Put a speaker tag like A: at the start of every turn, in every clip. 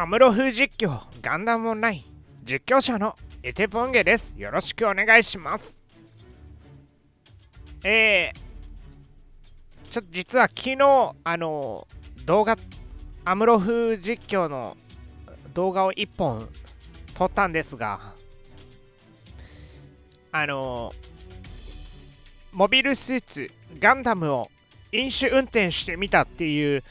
A: アムロ風実況ガンダムオンライン実況者のエテポンゲです。よろしくお願いします。ちょっと実は昨日動画アムロ風実況の動画を1本撮ったんですが、モビルスーツガンダムを飲酒運転してみたっていう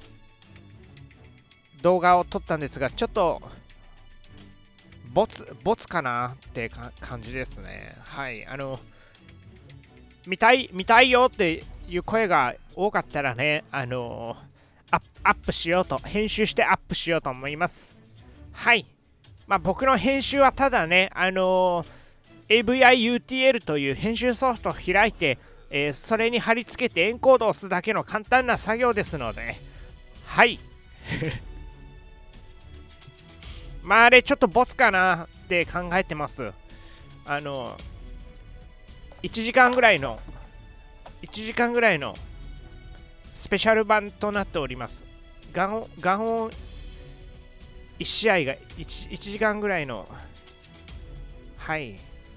A: 動画を撮ったんですが、ちょっとボツかなって感じですね。はい、見たいよっていう声が多かったらね、アップしようと、編集してアップしようと思います。はい。まあ僕の編集はただね、AVIUTL という編集ソフトを開いて、それに貼り付けてエンコードを押すだけの簡単な作業ですので、はい。まああれちょっとボツかなって考えてます。1時間ぐらいのスペシャル版となっております。ガンオン1試合が 1時間ぐらいの、はい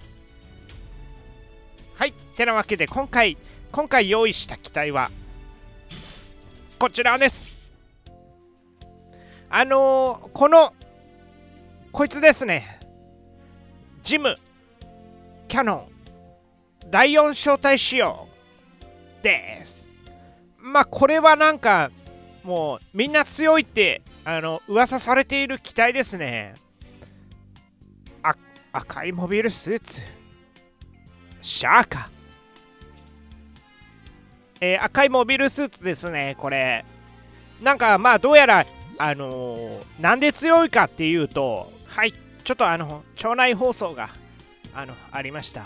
A: てなわけで今回用意した機体はこちらです。こいつですね。ジムキャノン第4小隊仕様です。まあこれはなんかもうみんな強いって噂されている機体ですね。赤いモビルスーツシャーカ、赤いモビルスーツですね。これなんかまあどうやらなんで強いかっていうと、はい、ちょっと町内放送がありました。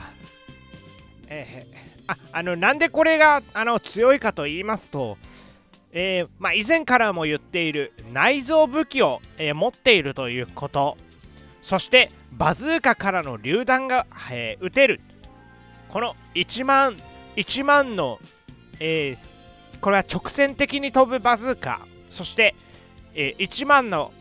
A: なんでこれが強いかと言いますと、まあ、以前からも言っている内蔵武器を、持っているということ、そしてバズーカからの榴弾が、撃てる、この1万の、これは直線的に飛ぶバズーカ、そして、1万の、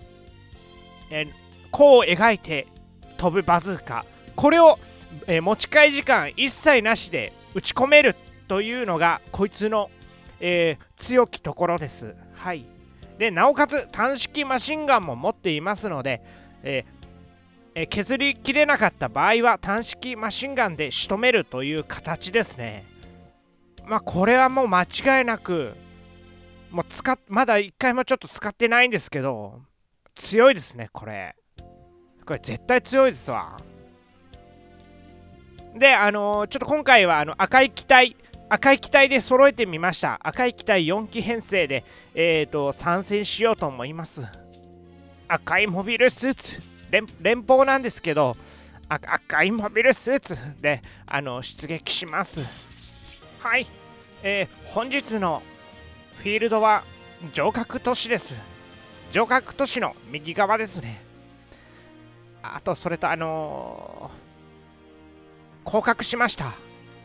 A: 弧を描いて飛ぶバズーカ、これを、持ち替え時間一切なしで打ち込めるというのがこいつの、強きところです。はい。でなおかつ単式マシンガンも持っていますので、削りきれなかった場合は単式マシンガンで仕留めるという形ですね。まあこれはもう間違いなくもうまだ1回もちょっと使ってないんですけど、強いですね。これ絶対強いですわ。でちょっと今回は赤い機体で揃えてみました。赤い機体4機編成で参戦しようと思います。赤いモビルスーツ連邦なんですけど、赤いモビルスーツで出撃します。はい、本日のフィールドは城郭都市です。城郭都市の右側ですね。あとそれと降格しました。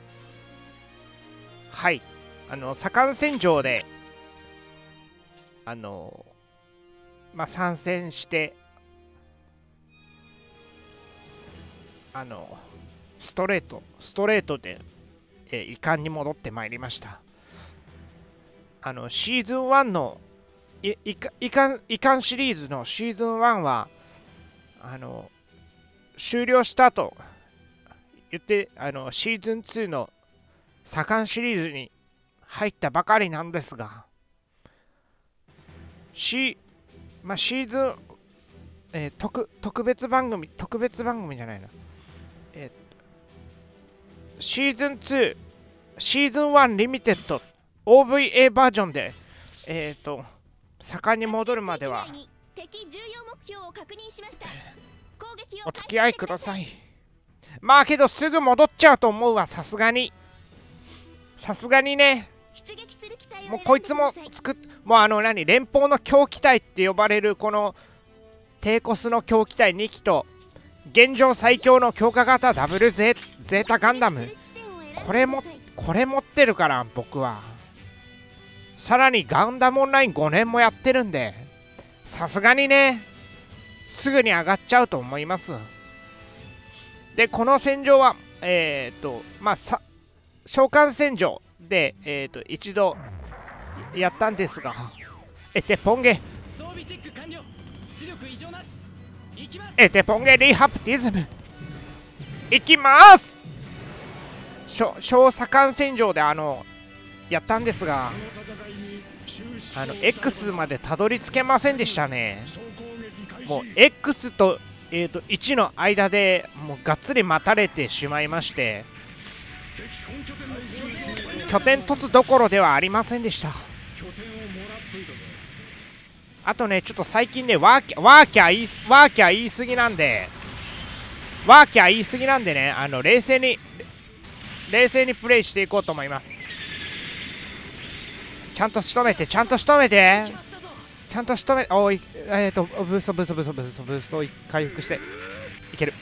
A: はい、左官戦場でまあ参戦してストレートで、遺憾に戻ってまいりました。シーズン1の遺憾シリーズのシーズン1は終了したと言ってシーズン2の左官シリーズに入ったばかりなんですが、シーズン、特別番組じゃないな、シーズン2シーズン1リミテッド OVA バージョンで左官に戻るまではお付き合いください。まあけどすぐ戻っちゃうと思うわ。さすがにね。もうこいつももう連邦の強機体って呼ばれるこの低コスの強機体2機と現状最強の強化型ダブルゼータガンダム、これ持ってるから僕は。さらにガンダムオンライン5年もやってるんで、さすがにねすぐに上がっちゃうと思います。でこの戦場はまあ召喚戦場で一度やったんですが、テポンゲリハプティズムいきます。小左官戦場でやったんですが、X までたどり着けませんでしたね。もう X と、1の間でもうがっつり待たれてしまいまして、拠点突どころではありませんでした。あとね、ちょっと最近ね、ワーキャ言い過ぎなんで、ね、冷静にプレイしていこうと思います。ちゃんと仕留めて、おい、ブーストを回復していける。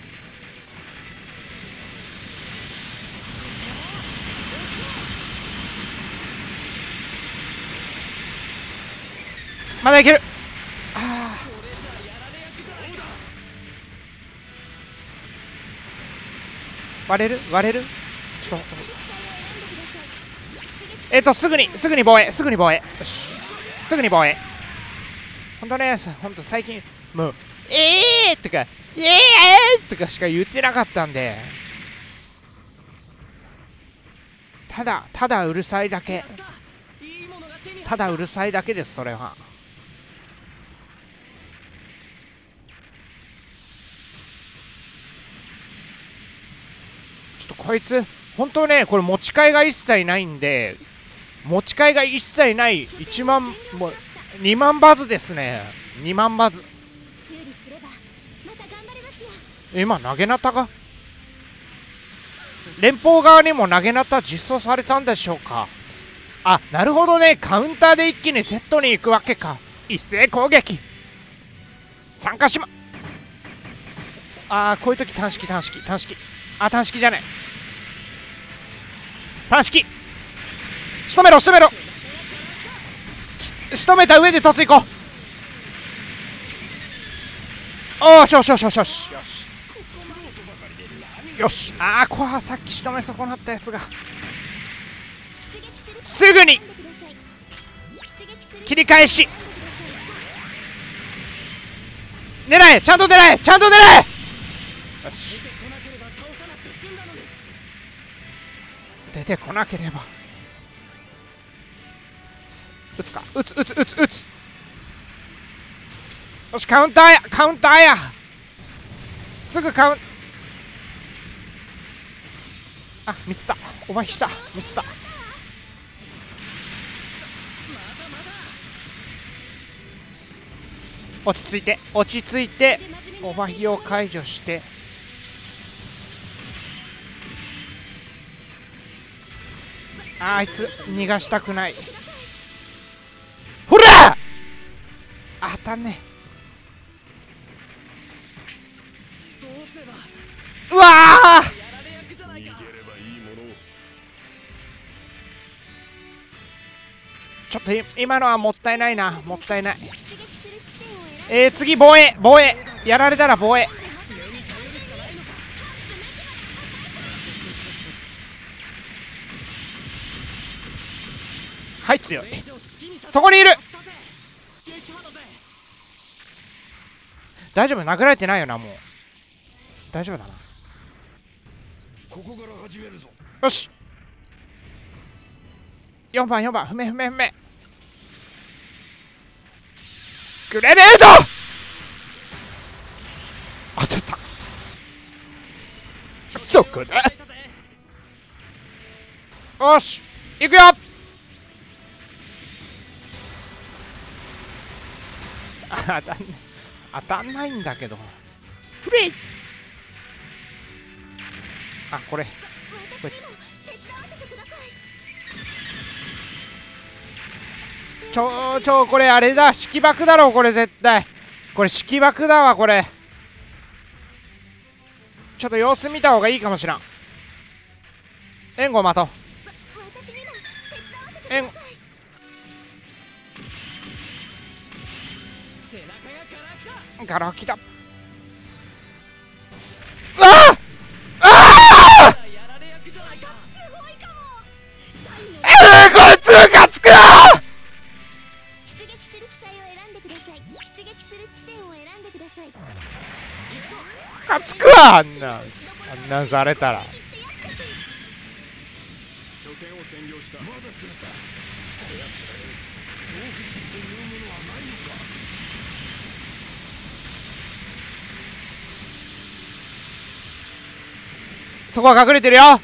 A: まだいける。割れる。すぐに防衛。よし、すぐに防衛。ほんとね、最近もうとかとかしか言ってなかったんで、ただうるさいだけです。それはちょっとこいつ本当ね、これ持ち替えが一切ないんで、1万もう2万バズですね。2万バズ。今投げナタが連邦側にも投げナタ実装されたんでしょうか。あ、なるほどね。カウンターで一気に Z に行くわけか。一斉攻撃参加しま、こういう時短式短式じゃない、短式仕留めろ仕留めた上で突行こう。おーしよし。こわさっき仕留め損なったやつがすぐに切り返し狙え、ちゃんと狙え。よし、出てこなければ撃つか。撃つ。よし、カウンターや。すぐカウン、ミスった。お前したミスった。落ち着いてオバヒを解除して、あいつ逃がしたくない。ほら当たんねえ。うわー、ちょっと今のはもったいない。次防衛やられたら防衛。はい、強い。そこにいる。大丈夫、殴られてないよな。もう大丈夫だな。よし、4番踏め。グレネード当てた。そこだ。よし、行くよ。当たんないんだけど。フリー。これこれあれだ、式爆だろ。これ絶対これ式爆だわ。これちょっと様子見た方がいいかもしらん。援護待とう。ガラ空きだ。
B: 地点を選んでください。
A: 勝つか、あんなんされたら。
C: 拠点を占領した。まだ来るか。こやつらに恐怖心というものはないのか。
A: そこは隠れてるよ。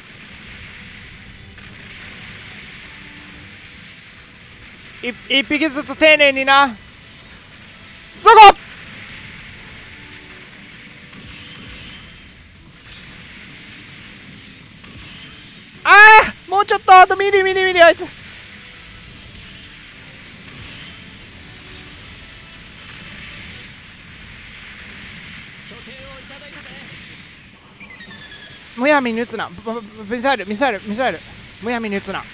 A: 一匹ずつ丁寧にな。そこああ、もうちょっと、あとミリあいつ。むやみに撃つな。ミサイルむやみに撃つな。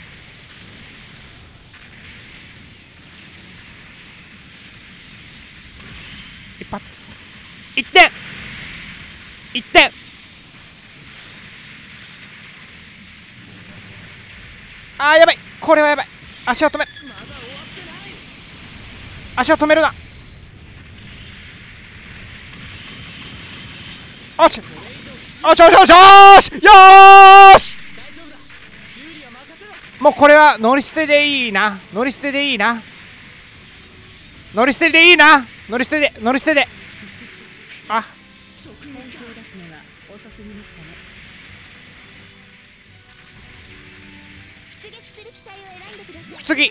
A: 一発1点あーやばい、これはやばい。足を止めるな。よしもうこれは乗り捨てでいいな。乗り捨てであ、
B: 直撃を出すのが遅すぎましたね。出撃する機体を選んでください。
A: 次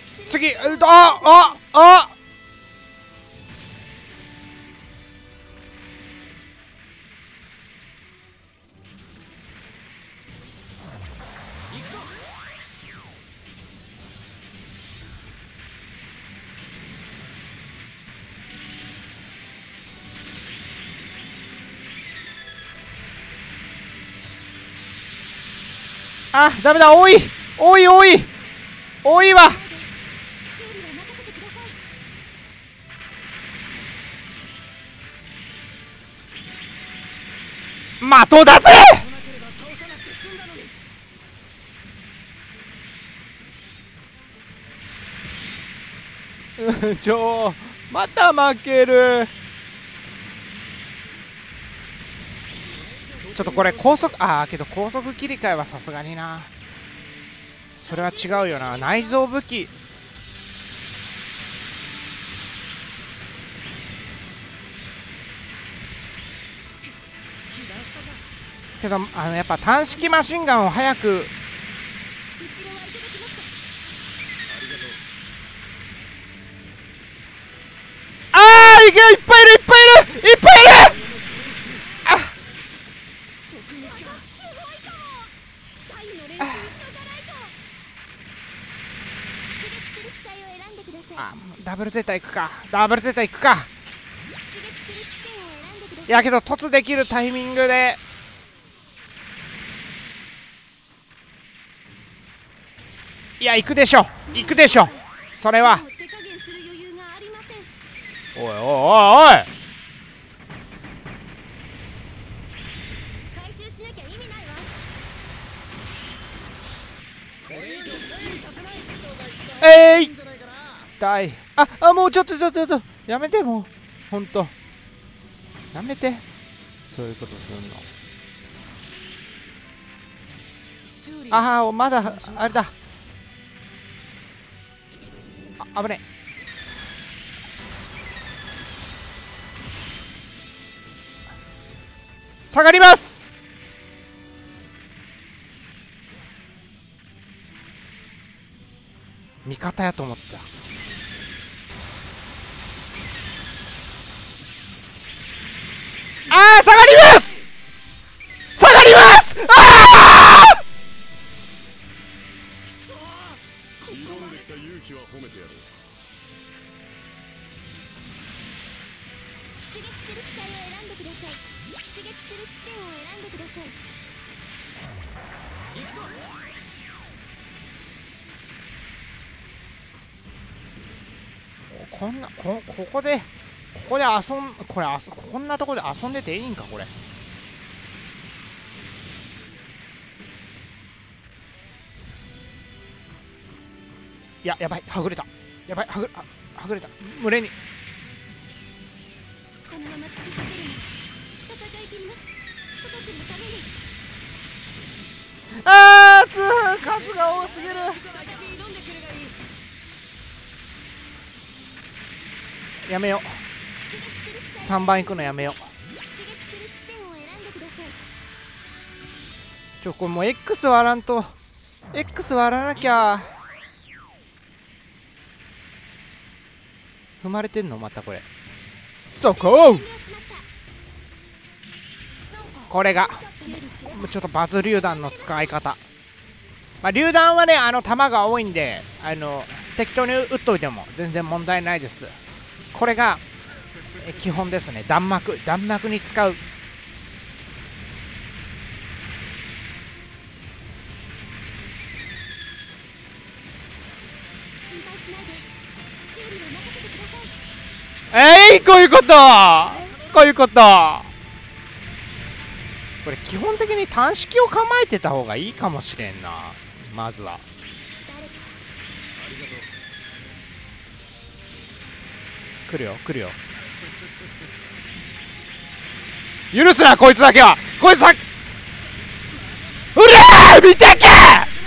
A: あ、ダメだ。多いわ。
B: 修理は任せてください。
A: 的だぜまた負ける。ちょっとこれ高速けど高速切り替えはさすがにな。それは違うよな。内蔵武器けどやっぱ単式マシンガンを早く。
B: 後ろはいただきました。
C: ありがとう。
A: いっぱいいるあ、
B: 直撃はすごいかも。サインの練習しとかないと。出撃する機体を選んでください。
A: ダブルゼータ行くか。
B: 出撃する地点を選んでください。
A: いやけど突できるタイミングで行くでしょそれは。
B: もう手加減する余裕がありません。
A: おい
B: 回収しなきゃ意味ないわ。
A: 痛い。もうちょっとやめて。もうほんとやめて、そういうことするの。まだあれだ。危ねえ。下がります。味方やと思った。下がります
C: 挑んできた勇気は褒めてやる。
B: 出撃する機体を選んでください。出撃する地点を選んでください。行くぞ。
A: ここでこんなとこで遊んでていいんかこれ。やばい、はぐれた。はぐれた。群れに
B: のまま突き果てるなら戦い切ります。祖国のために。
A: 数が多すぎる。
B: 再び挑んでくるがいい。
A: やめよ
B: 出撃する機
A: う。
B: 体
A: 3番行くのやめよう。
B: 出撃する地点を選んでください。
A: これもう X 割らんと X 割らなきゃ。踏まれてんのまたこれ。そこ
B: 完了しました。
A: これが
B: 修理すれば
A: ちょっとバズ榴弾の使い方。まあ、榴弾はね弾が多いんで適当に撃っといても全然問題ないです。これが基本ですね。弾幕に使う。
B: 心配しないで修理は任せてください。
A: こういうことこれ基本的に単式を構えてた方がいいかもしれんな。まずは
B: 誰か
C: ありがとう。
A: 来るよ許すなこいつだけは。こいつだけうらー見てけ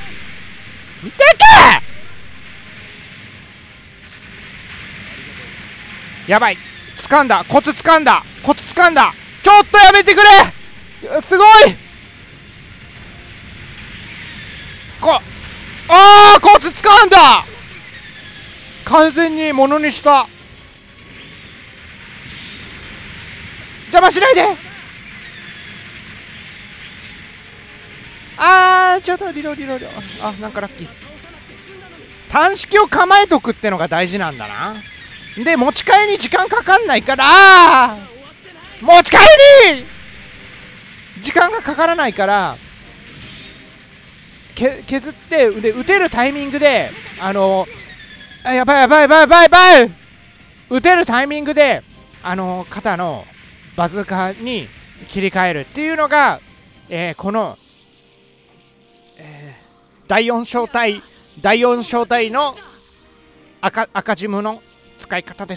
A: やばい。掴んだコツ掴んだ。ちょっとやめてくれ。すごいコツ掴んだ。完全にものにした。邪魔しないで。ちょっとリロなんかラッキー。単式を構えとくってのが大事なんだな。で持ち替えに時間かかんないから、持ち替えに時間がかからないから削ってで打てるタイミングでやばい打てるタイミングで肩のバズーカに切り替えるっていうのが、この、第4小隊の赤ジムの使い方です。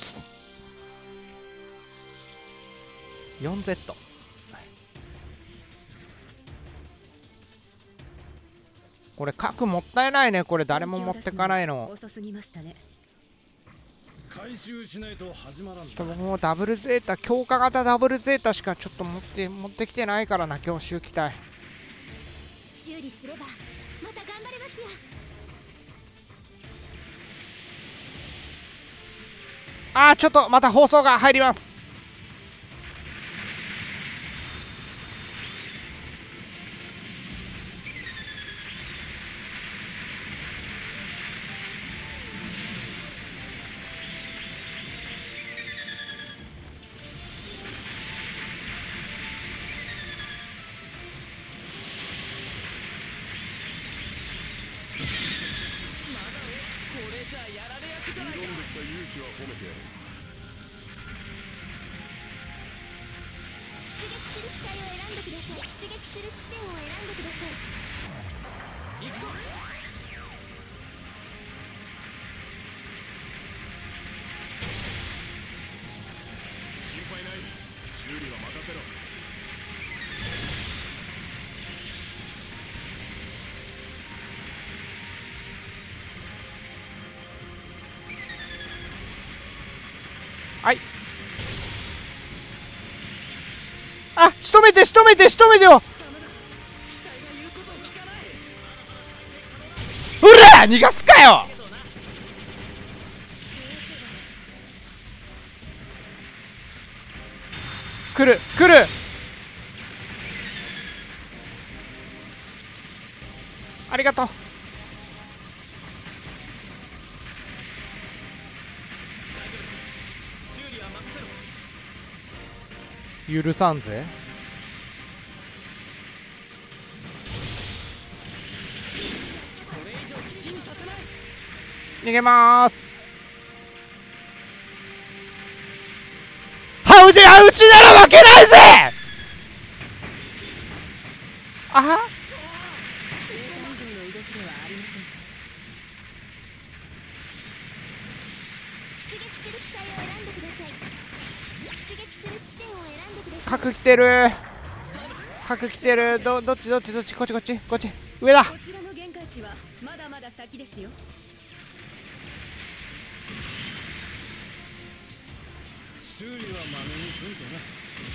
A: 4Z これ核もったいないね。これ誰も持ってかないの。
B: 遅すぎましたね。
C: 回収しないと始まらん
A: ちょっと僕もダブルゼータ強化型ダブルゼータしかちょっと持ってきてないからな。強襲機体
B: 修理すればまた頑張れますよ。
A: ちょっとまた放送が入ります。
C: 挑んできた勇気は褒めてやる。
B: 出撃する機体を選んでください。出撃する地点を選んでください。行くぞ。
C: 心配ない。修理は任せろ。
A: はい。仕留めてよ。
C: 機体が言うことを聞かない。
A: うら逃がすかよ。来るありがとう。
C: 修理は任せろ。
A: 許さんぜ。
C: これ以上好きにさせない。
A: 逃げまーす。うちなら負けないぜ。
B: データ以上の動きではありません。出撃する機体を選んでください。出撃する地地点を選んでください。
A: 核来てる。核来てる。どっちこっちこっち上だ。
B: こちらの限界値はまだまだ先ですよ。
C: 修理はまめにすんとな。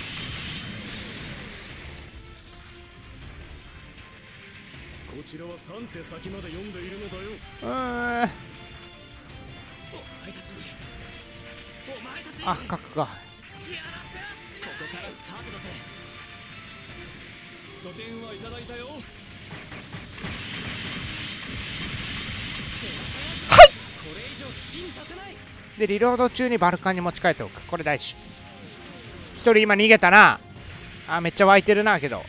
C: こちらは3手先まで読んでいるのだよ。お前たち
A: あ、核か。
C: ここからスタートだぜ。ご電話いただいたよ。はい。これ以上好きにさせない。
A: でリロード中にバルカンに持ち帰っておく。これ大事。一人今逃げたな。あ、めっちゃ湧いてるなけど。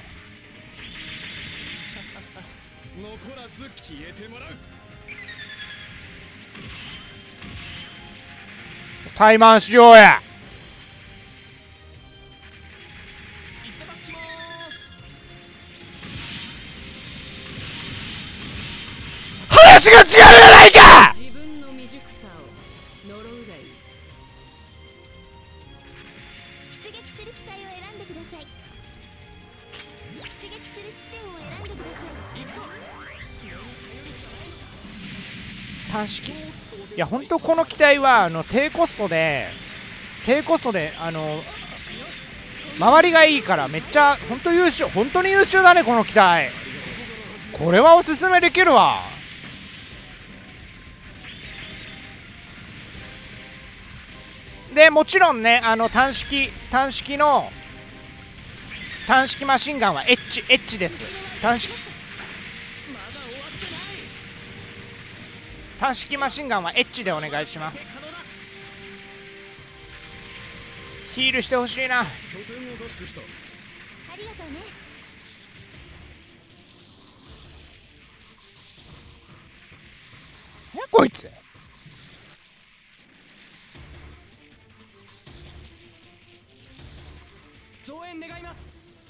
C: 残らず消えてもらう。
A: タイマンしようや。
C: いただきます。
A: 話が違うじゃないか。
B: 自分の未熟さを呪うがいい。出撃する機体を選んでください。出撃する地点を選んでください。
C: 行くぞ。
A: 短式。いや本当この機体は低コストで周りがいいからめっちゃ本当優秀、本当に優秀だねこの機体。これはおすすめできるわ。でもちろんね短式マシンガンはエッチです。短式マシンガンはエッチでお願いします。ヒールしてほしいな。
C: 拠点を奪取した。
B: ありがとうね。
A: こいつ
C: 増援願います。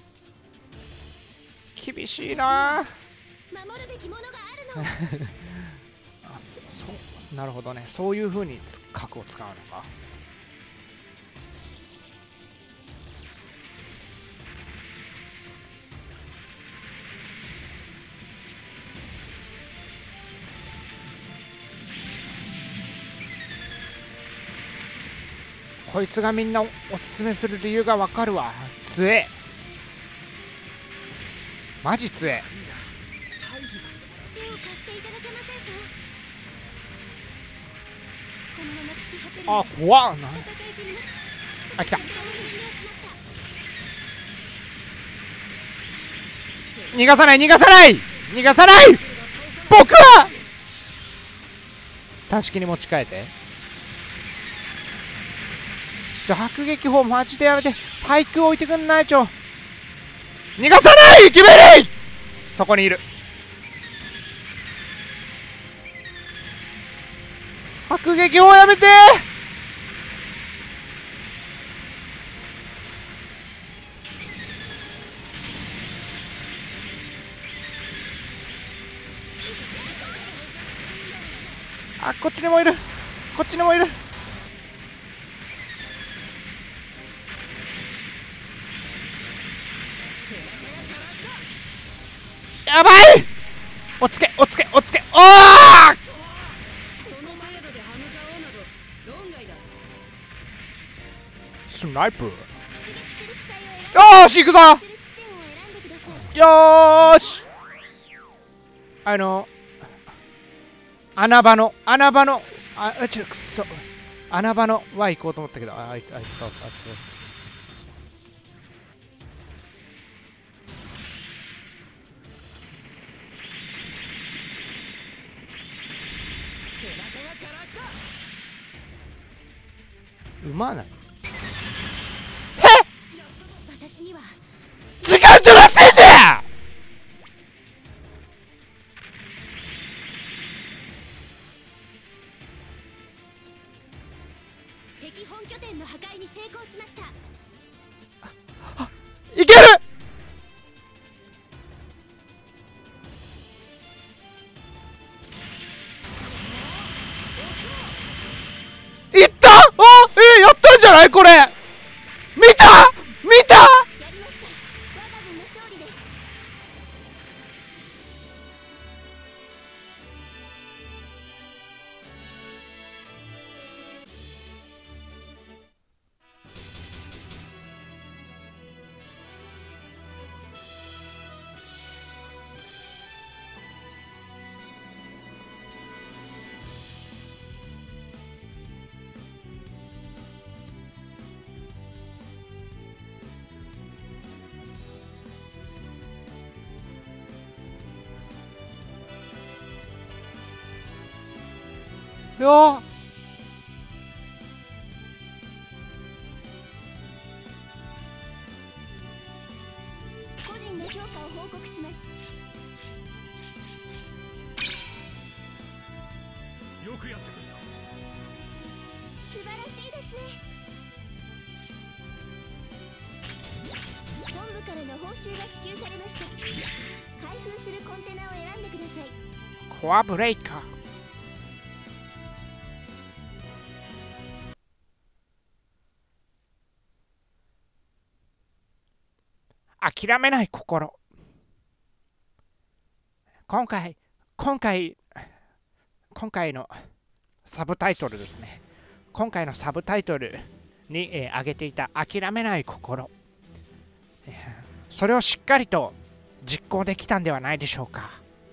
A: 厳しいな。
B: 守るべきものがあるの。
A: なるほどね。そういう風に核を使うのか。こいつがみんなおすすめする理由がわかるわ。強え。マジ強え。
B: 手を貸していただけませんか。このまま突き果てる
A: あ、怖っな。
B: 戦い切ります。
A: あ、来た。
B: 完了しました。
A: 逃がさない僕は短式に持ち替えて。迫撃砲マジでやめて。対空置いてくんないちょ。逃がさないキベリー。そこにいる。迫撃砲やめて。あ、こっちにもいる。やばい。おつけおー。
B: その程度で歯向かおうなど論外だ。
A: スナイプ。
B: 出撃する機体を選
A: よーし行くぞ。
B: ぶ地点を選んでください。
A: よーし。穴場のくそ穴場のは行こうと思ったけど、あいつ倒す。うまない。
B: 私には
A: 時間取らせんだよ。
B: 敵本拠点の破壊に成功しました。
A: いける。いった。やったんじゃないこれ。見た。 よ。
B: 個人の評価を報告します。
C: よくやってくれた。
B: 素晴らしいですね。本部からの報酬が支給されました。開封するコンテナを選んでください。
A: コアブレイカー。諦めない心。今回のサブタイトルですね。今回のサブタイトルに、挙げていた諦めない心。それをしっかりと実行できたんではないでしょうか。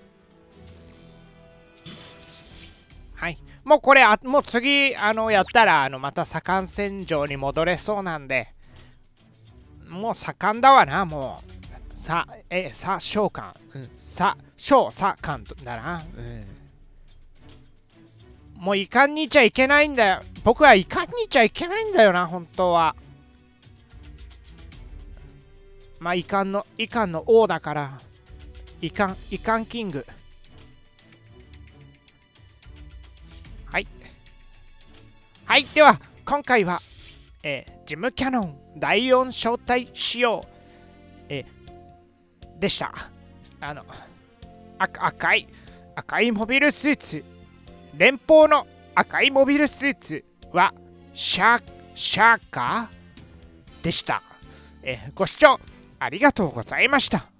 A: はい。もうこれ、もう次、やったら、また左官戦場に戻れそうなんで、もう左官だわな、もう。召喚。左官だな。もう遺憾にいちゃいけないんだよ。僕は遺憾にいちゃいけないんだよな、本当は。まあ、遺憾の王だから、遺憾キング。はい。はい、では、今回は、ジムキャノン第4小隊仕様、でした。赤いモビルスーツ。連邦の赤いモビルスーツはシャーカーでした。ご視聴ありがとうございました。